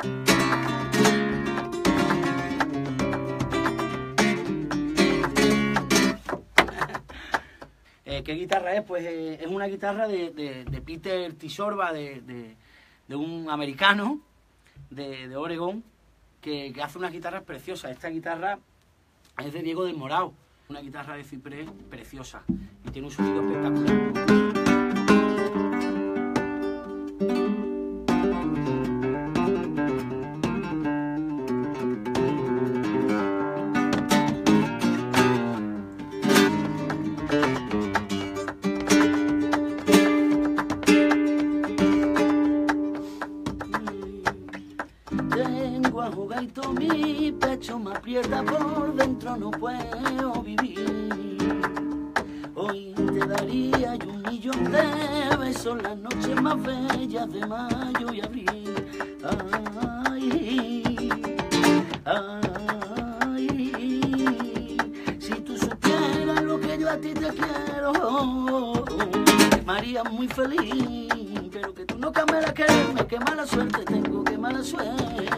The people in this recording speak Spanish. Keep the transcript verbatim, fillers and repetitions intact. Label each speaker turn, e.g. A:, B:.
A: Eh, ¿Qué guitarra es? Pues eh, es una guitarra de, de, de Peter Tisorba, de, de, de un americano de, de Oregón, que, que hace unas guitarras preciosas. Esta guitarra es de Diego del Morao, una guitarra de ciprés preciosa y tiene un sonido espectacular. Tengo a jugar y todo mi pecho me aprieta por dentro, no puedo vivir. Hoy te daría yo un millón de besos, las noches más bellas de mayo y abril. Ay, ay, si tú supieras lo que yo a ti te quiero, me haría muy feliz. Pero que tú no cambies la quererme, qué mala suerte tengo, qué mala suerte.